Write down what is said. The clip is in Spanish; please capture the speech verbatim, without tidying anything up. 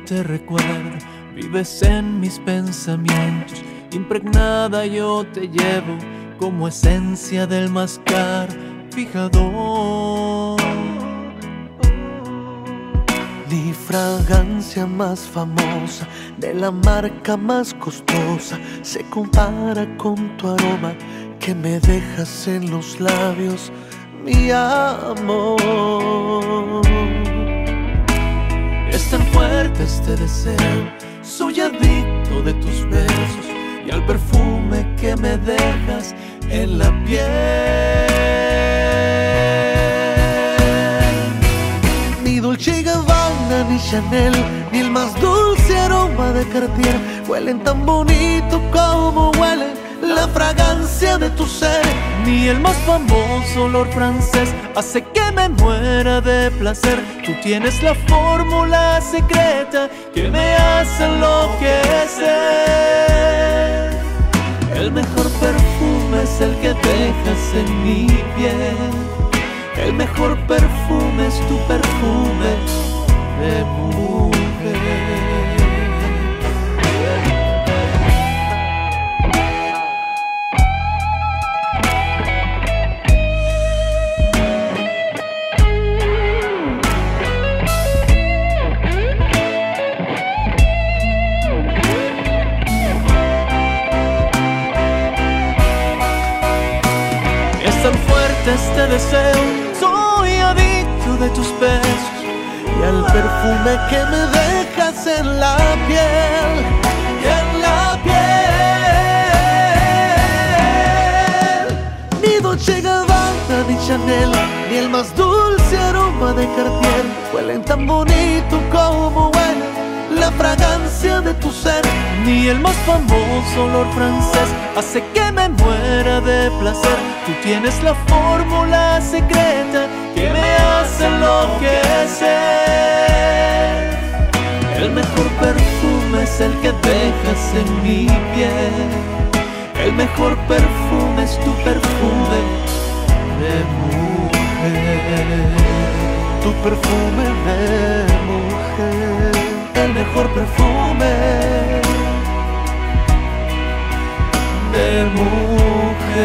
te recuerdo, vives en mis pensamientos, impregnada yo te llevo como esencia del mascar fijador. Ni fragancia más famosa, de la marca más costosa, se compara con tu aroma que me dejas en los labios, mi amor. Es tan fuerte este deseo, soy adicto de tus besos y al perfume que me dejas en la piel. Ni Dolce y Gabbana, ni Chanel, ni el más dulce aroma de Cartier huelen tan bonito como huele la fragancia de tu ser. Ni el más famoso olor francés hace que me muera de placer. Tú tienes la fórmula secreta que me hace enloquecer. El mejor perfume es el que dejas en mi piel. El mejor perfume es tu perfume de mujer. Es tan fuerte este deseo, soy adicto de tus besos y al perfume que me dejas en la piel, en la piel. Ni Dolce y Gabbana, ni Chanel, ni el más dulce aroma de Cartier huelen tan bonito como huele la fragancia de tu ser. Ni el más famoso olor francés hace que me muera de placer. Tú tienes la fórmula secreta que me hace enloquecer. El mejor perfume es el que dejas en mi piel. El mejor perfume es tu perfume de mujer. Tu perfume de mujer. El mejor perfume de mujer.